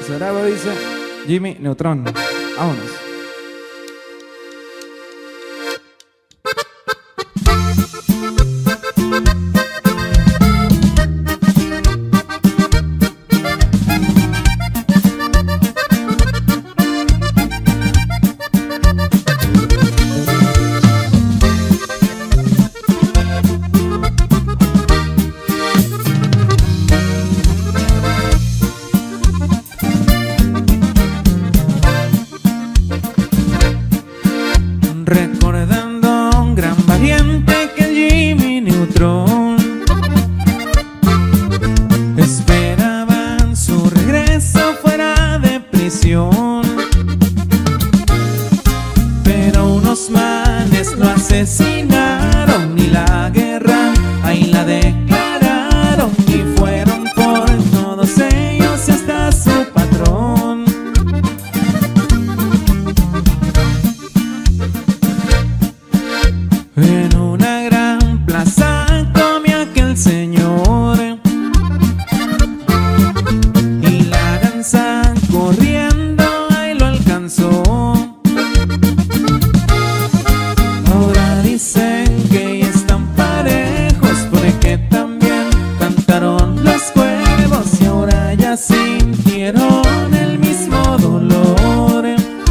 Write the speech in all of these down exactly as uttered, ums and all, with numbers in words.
Se graba, dice Jimmy Neutron. Vámonos. Recordando a un gran valiente que Jimmy Neutron esperaban su regreso fuera de prisión, pero unos manes lo asesinaron y la guerra ahí la declararon y fueron por todos ellos y hasta su patrón. En una gran plaza comía aquel señor y la gansa corriendo ahí lo alcanzó. Ahora dicen que ya están parejos porque también cantaron los cuervos y ahora ya sintieron el mismo dolor.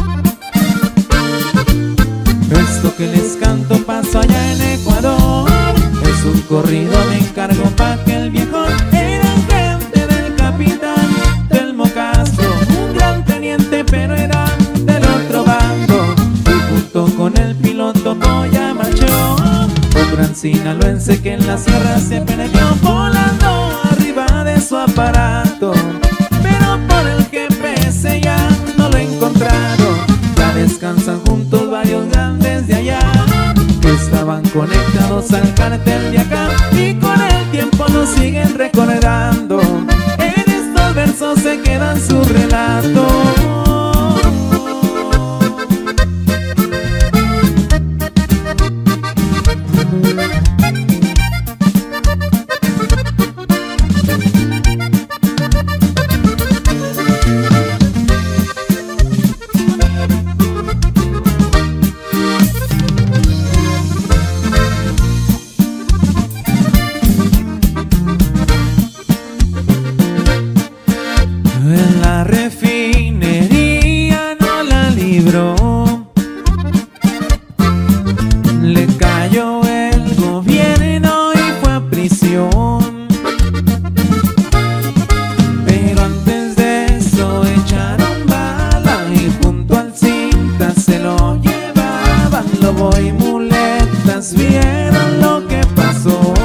Esto que les canto pasó allá en Ecuador, es un corrido de encargo pa' que el viejo era gente del capitán Telmo Castro, un gran teniente pero era del otro bando, y junto con el piloto Polla marchó otro sinaloense que en la sierra se perdió volando arriba de su aparato, pero por el G P S ya no lo encontraron. Ya descansan juntos varios grandes de allá que estaban conectados al cartel de acá y con el tiempo nos siguen recordando. En estos versos se quedan sus relatos. En la refinería no la libró, le cayó el gobierno y fue a prisión, pero antes de eso echaron bala y junto al cinta se lo llevaban. Lobo y muletas vieron lo que pasó,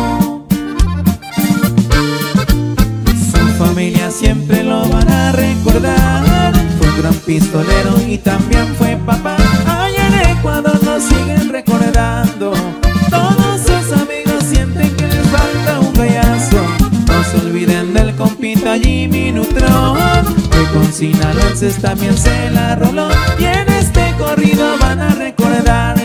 su familia siempre lo van a recordar. Fue un gran pistolero y también fue papá. Allá en Ecuador nos siguen recordando. Todos sus amigos sienten que les falta un gallazo. No se olviden del compita Jimmy Neutron, que con sinaloenses también se la roló. Y en este corrido van a recordar